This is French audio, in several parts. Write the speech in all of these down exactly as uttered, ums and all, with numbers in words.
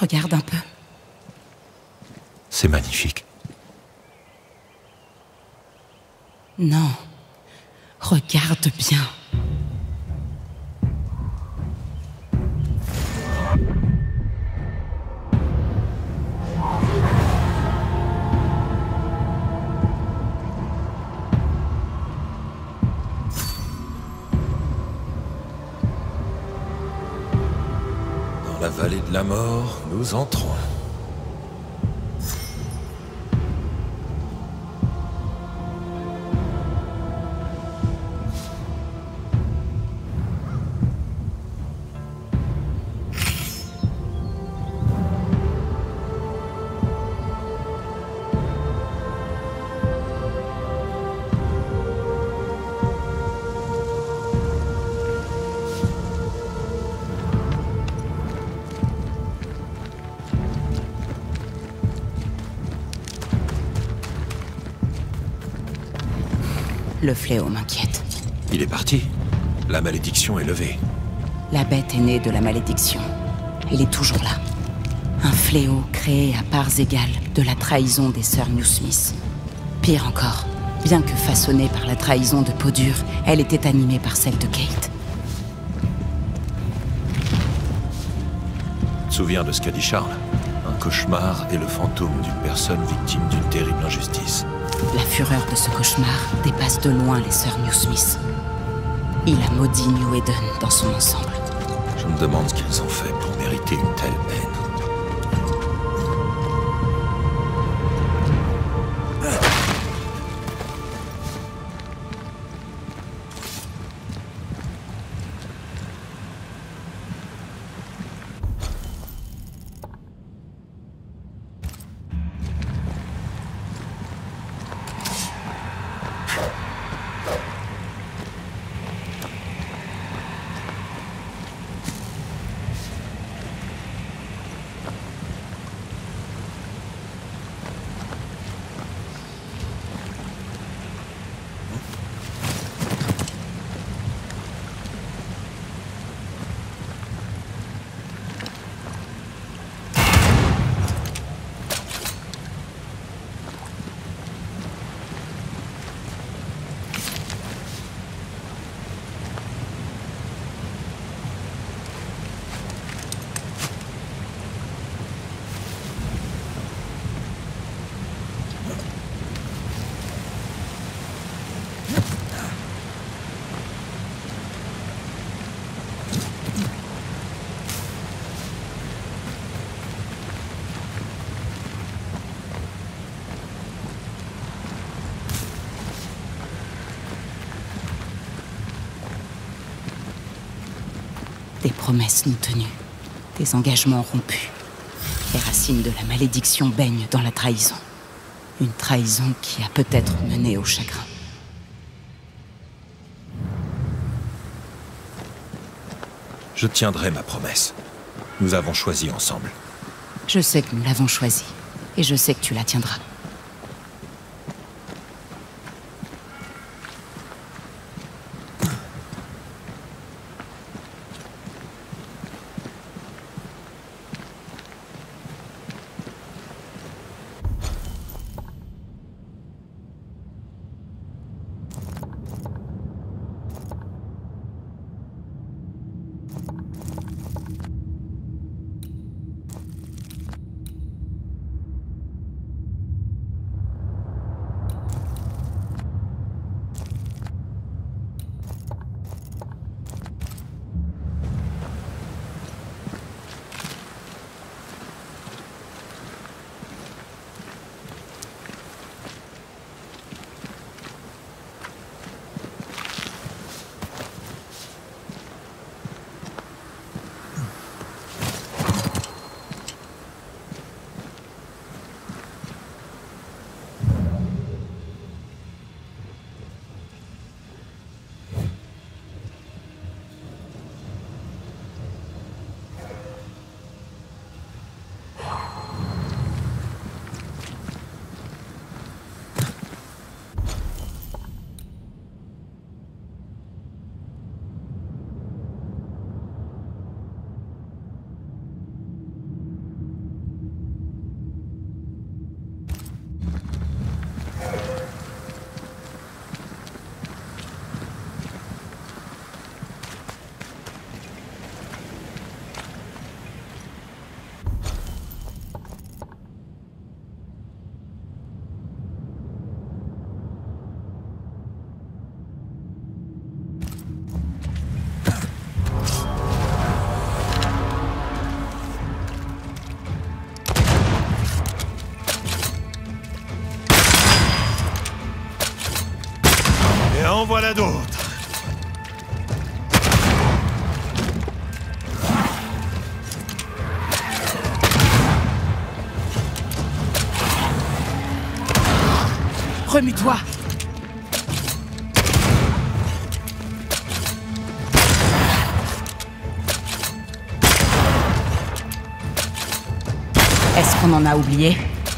Regarde un peu. C'est magnifique. Non. Regarde bien. Dans la vallée de la mort, nous entrons. Le fléau m'inquiète. Il est parti. La malédiction est levée. La bête est née de la malédiction. Elle est toujours là. Un fléau créé à parts égales de la trahison des sœurs Newsmith. Pire encore, bien que façonnée par la trahison de Peau-Dure, elle était animée par celle de Kate. Tu te souviens de ce qu'a dit Charles? Un cauchemar est le fantôme d'une personne victime d'une terrible injustice. La fureur de ce cauchemar dépasse de loin les sœurs Newsmith. Il a maudit New Eden dans son ensemble. Je me demande ce qu'ils ont fait pour mériter une telle haine. Des promesses non tenues, des engagements rompus. Les racines de la malédiction baignent dans la trahison. Une trahison qui a peut-être mené au chagrin. Je tiendrai ma promesse. Nous avons choisi ensemble. Je sais que nous l'avons choisie, et je sais que tu la tiendras. En voilà d'autres. Remue-toi! Est-ce qu'on en a oublié?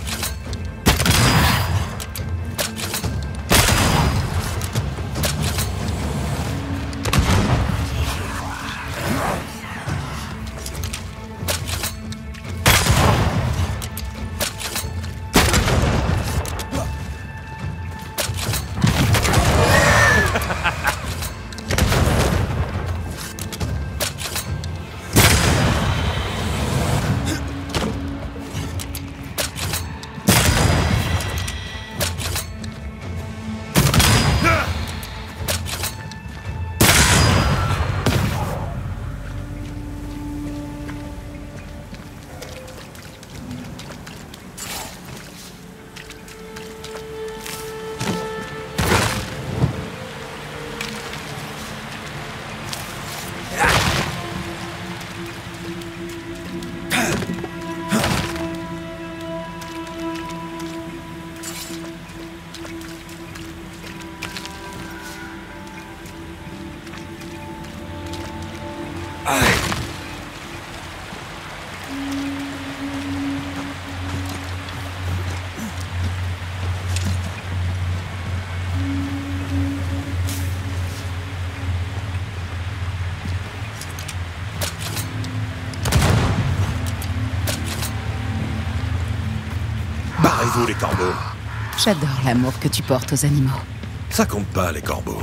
Barrez-vous, les corbeaux. J'adore l'amour que tu portes aux animaux. Ça compte pas, les corbeaux.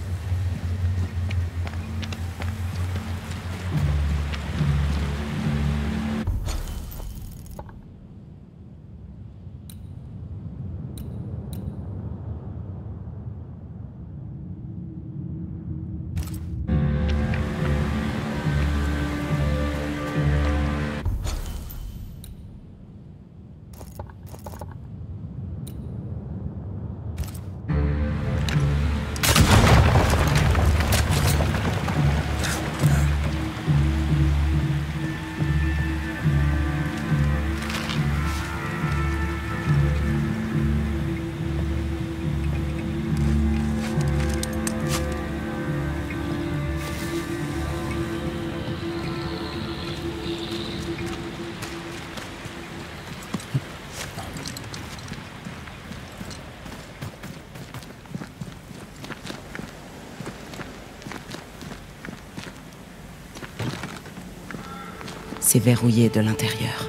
C'est verrouillé de l'intérieur.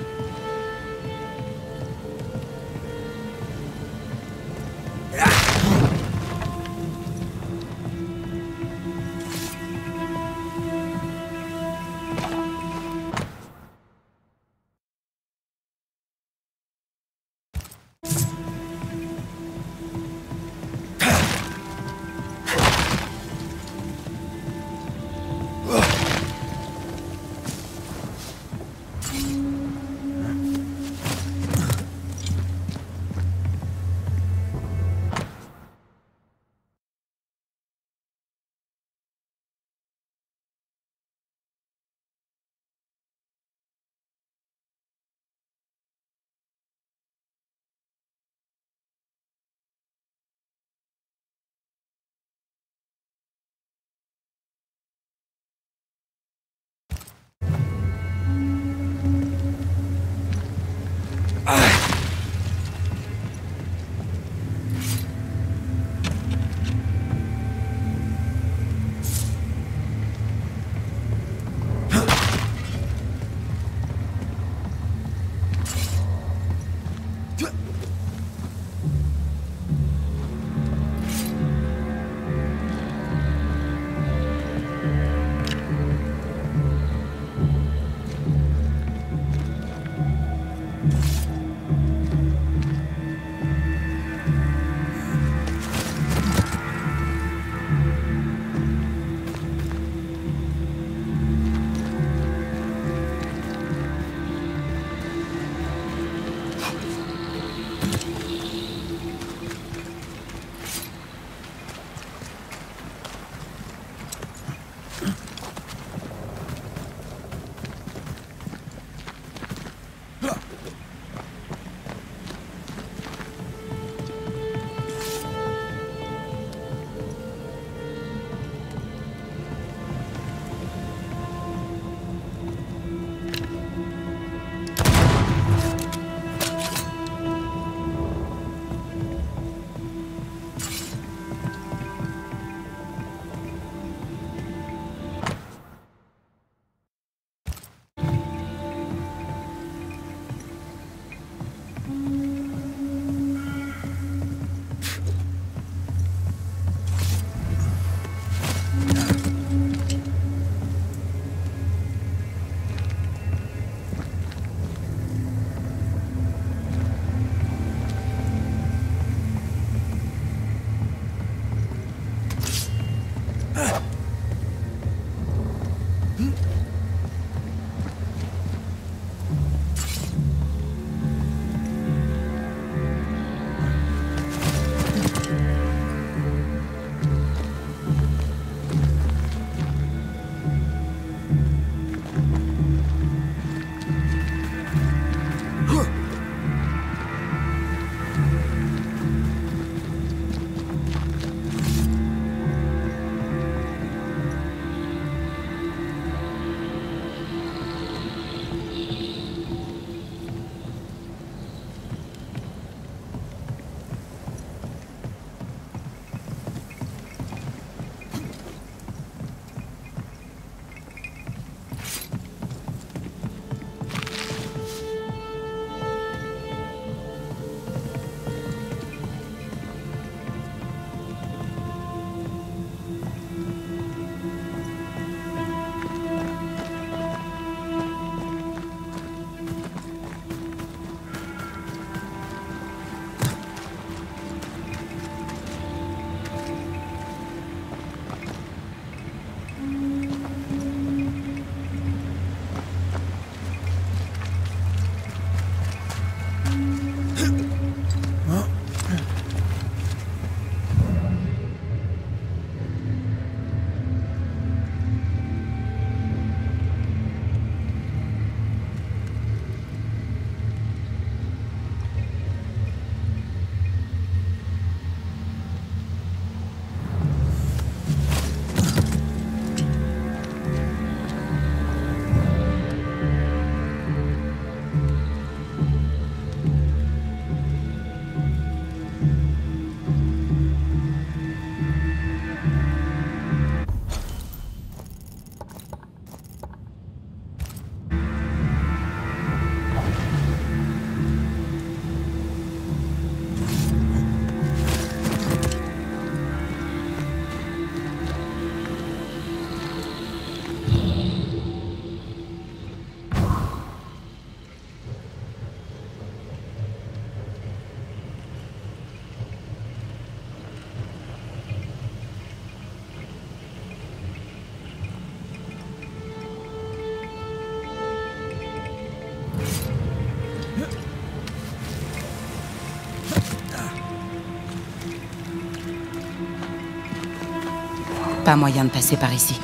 Pas moyen de passer par ici.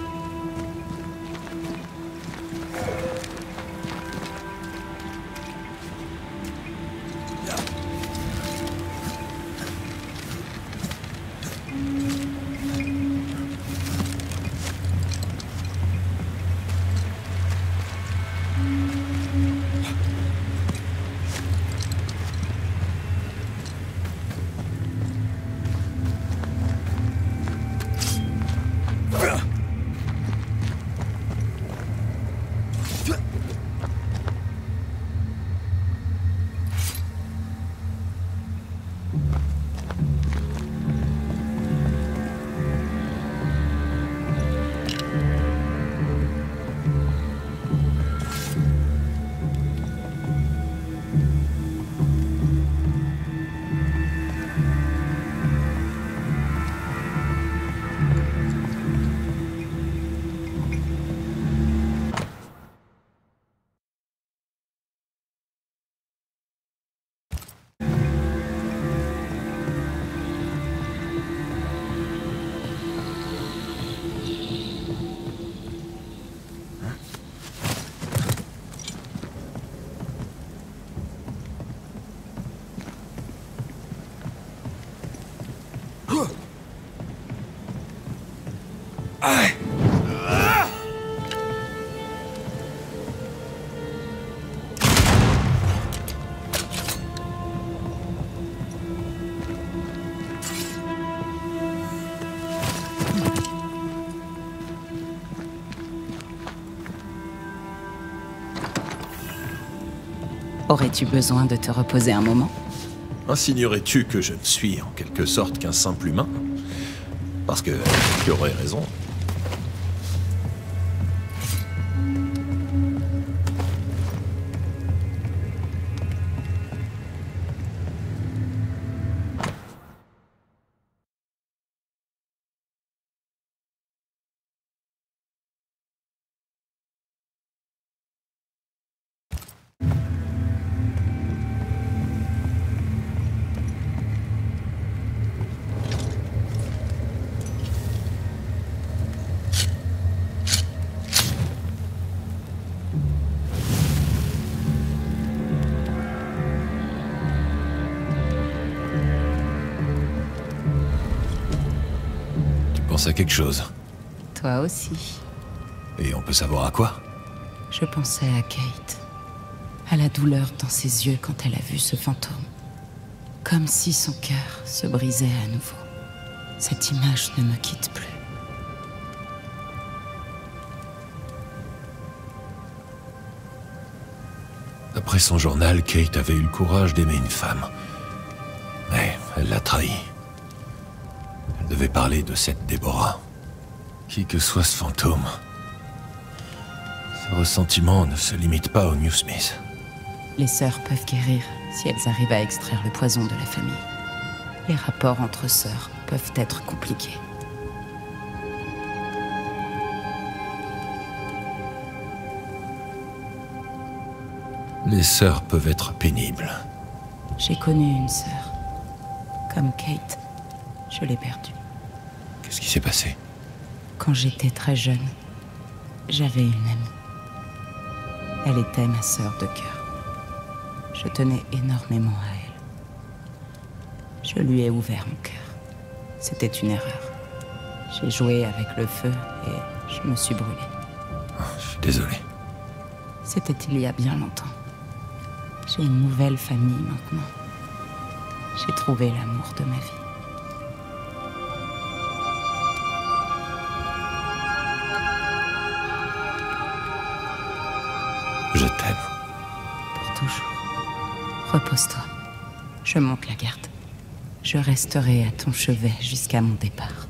Aurais-tu besoin de te reposer un moment? Insignerais-tu que je ne suis en quelque sorte qu'un simple humain? Parce que tu aurais raison. pense à quelque chose. Toi aussi. Et on peut savoir à quoi? Je pensais à Kate. À la douleur dans ses yeux quand elle a vu ce fantôme. Comme si son cœur se brisait à nouveau. Cette image ne me quitte plus. D'après son journal, Kate avait eu le courage d'aimer une femme. Mais elle l'a trahi. Elle devait parler de cette Déborah. Qui que soit ce fantôme, ce ressentiment ne se limite pas au New Smith. Les sœurs peuvent guérir si elles arrivent à extraire le poison de la famille. Les rapports entre sœurs peuvent être compliqués. Les sœurs peuvent être pénibles. J'ai connu une sœur. Comme Kate, je l'ai perdue. Qu'est-ce qui s'est passé? Quand j'étais très jeune, j'avais une amie. Elle était ma sœur de cœur. Je tenais énormément à elle. Je lui ai ouvert mon cœur. C'était une erreur. J'ai joué avec le feu et je me suis brûlée. Oh, je suis désolé. C'était il y a bien longtemps. J'ai une nouvelle famille maintenant. J'ai trouvé l'amour de ma vie. Je t'aime. Pour toujours. Repose-toi. Je monte la garde. Je resterai à ton chevet jusqu'à mon départ.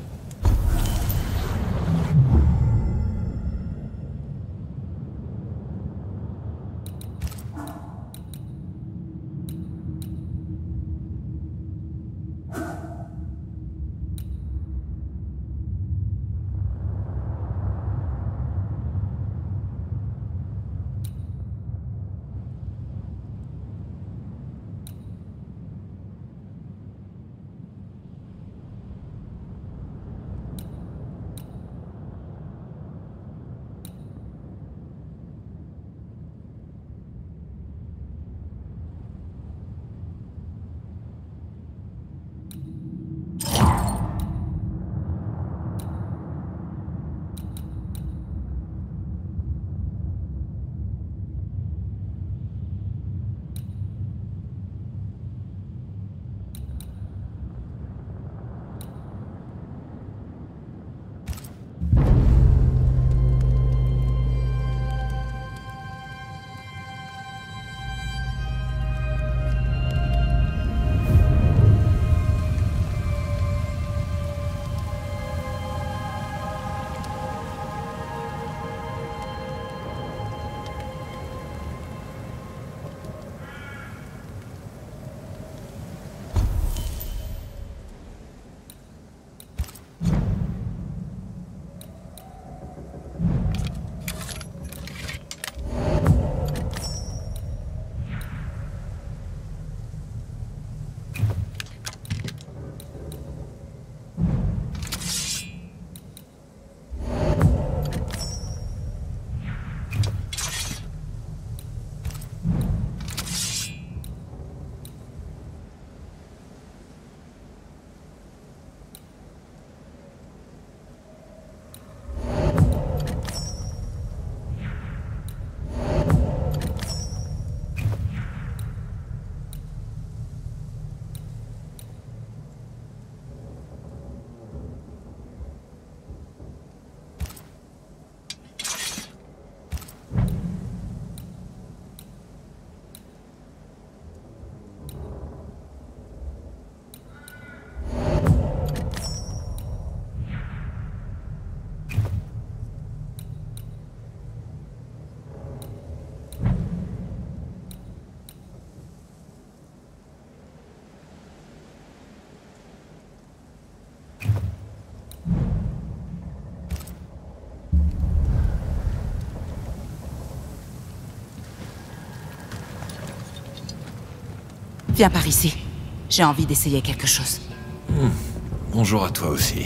Viens par ici. J'ai envie d'essayer quelque chose. Mmh. Bonjour à toi aussi.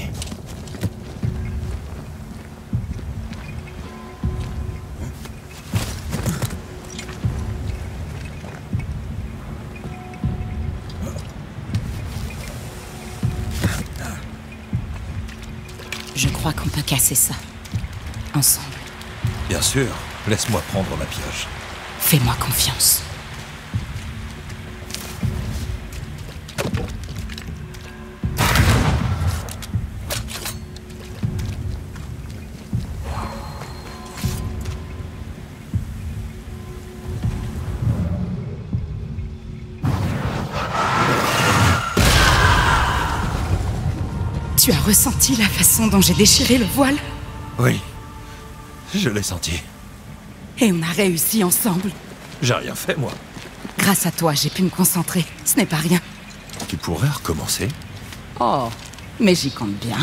Je crois qu'on peut casser ça. Ensemble. Bien sûr, laisse-moi prendre ma pioche. Fais-moi confiance. Tu as ressenti la façon dont j'ai déchiré le voile? Oui, je l'ai senti. Et on a réussi ensemble. J'ai rien fait, moi. Grâce à toi, j'ai pu me concentrer. Ce n'est pas rien. Tu pourrais recommencer? Oh, mais j'y compte bien.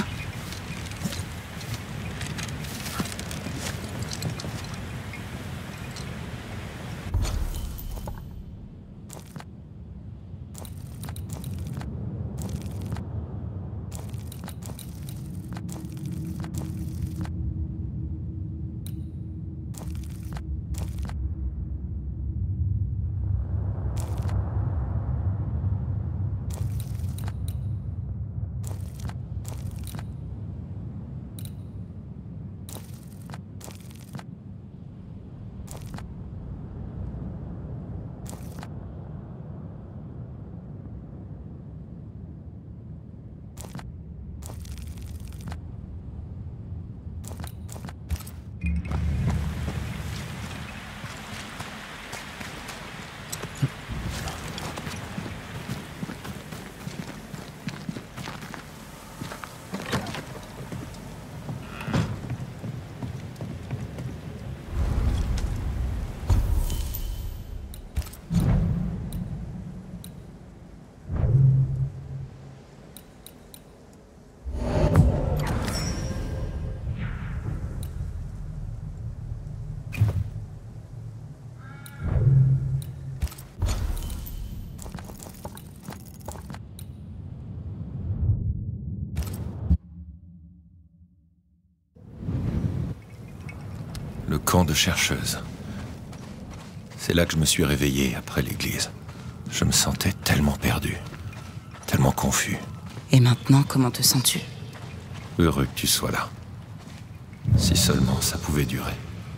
Le camp de chercheuses. C'est là que je me suis réveillé après l'église. Je me sentais tellement perdu, tellement confus. Et maintenant, comment te sens-tu? Heureux que tu sois là. Si seulement ça pouvait durer.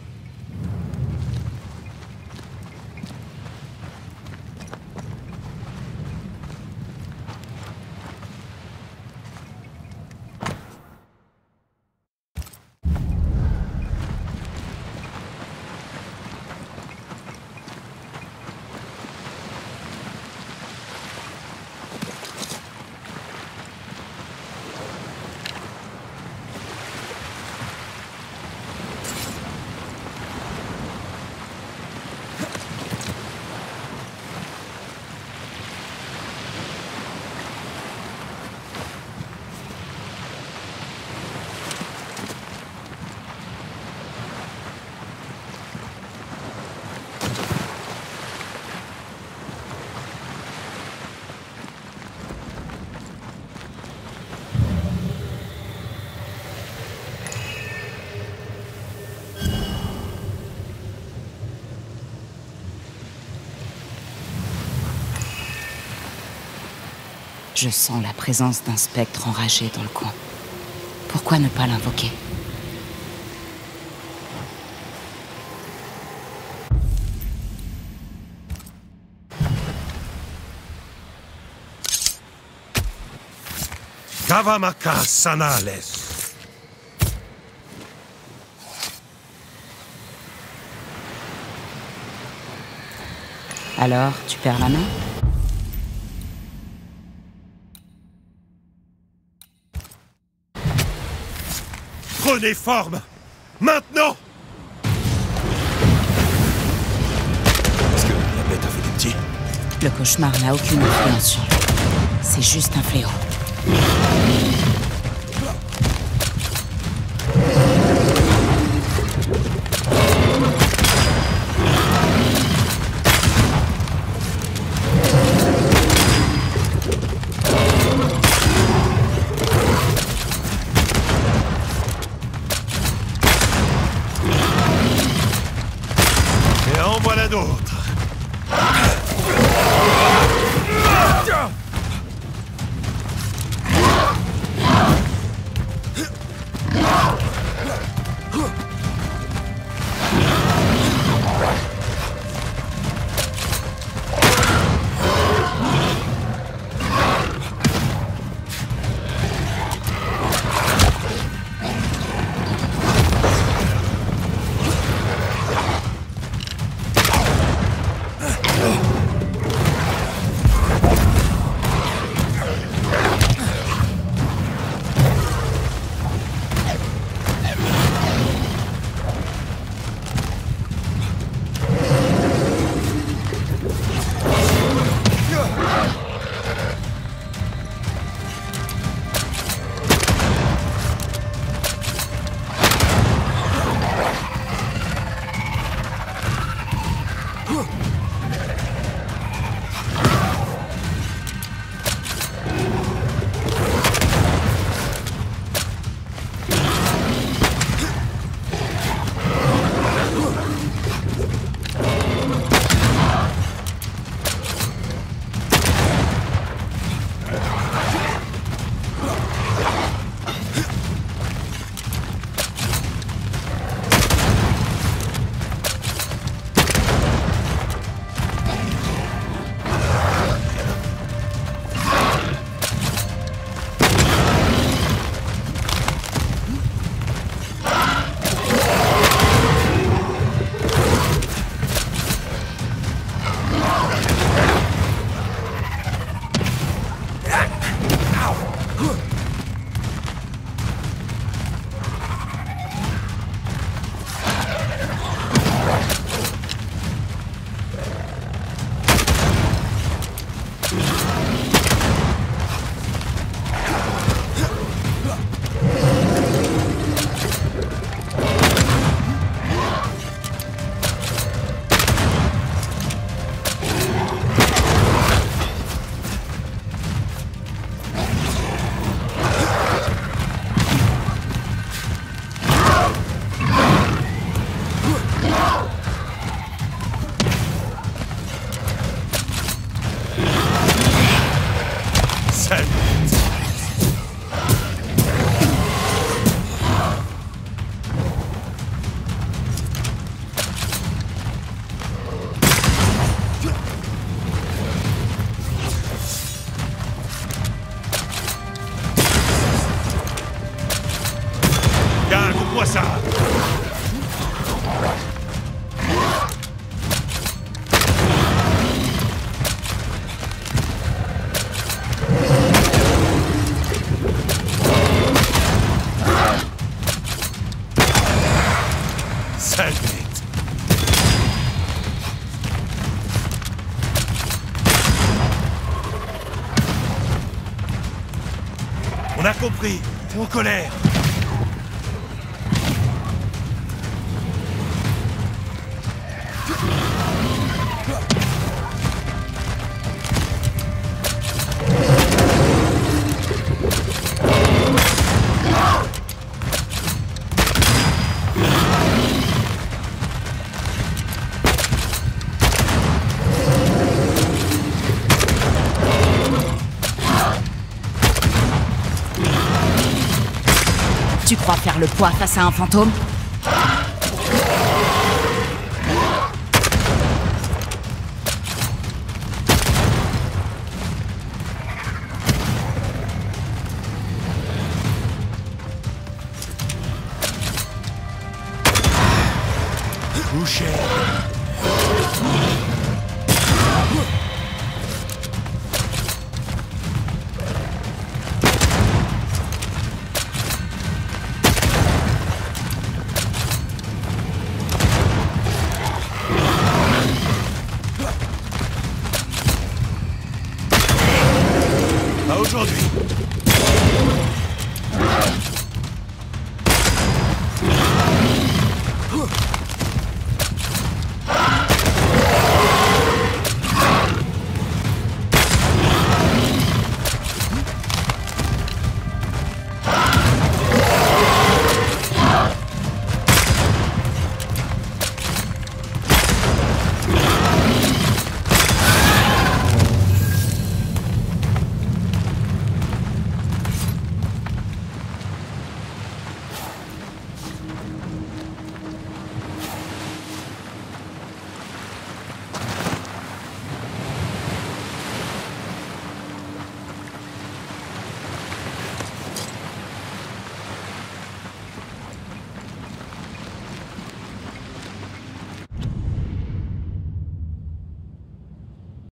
Je sens la présence d'un spectre enragé dans le coin. Pourquoi ne pas l'invoquer? Kavamaka Sanales. Alors, tu perds la main? Prenez forme! Maintenant! Est-ce que la bête a fait des petits? Le cauchemar n'a aucune influence sur lui. C'est juste un fléau. Et en voilà d'autres. Tiens, coupe-moi ça. Sale bête. On a compris. T'es en colère. Tu crois faire le poids face à un fantôme? Boucher.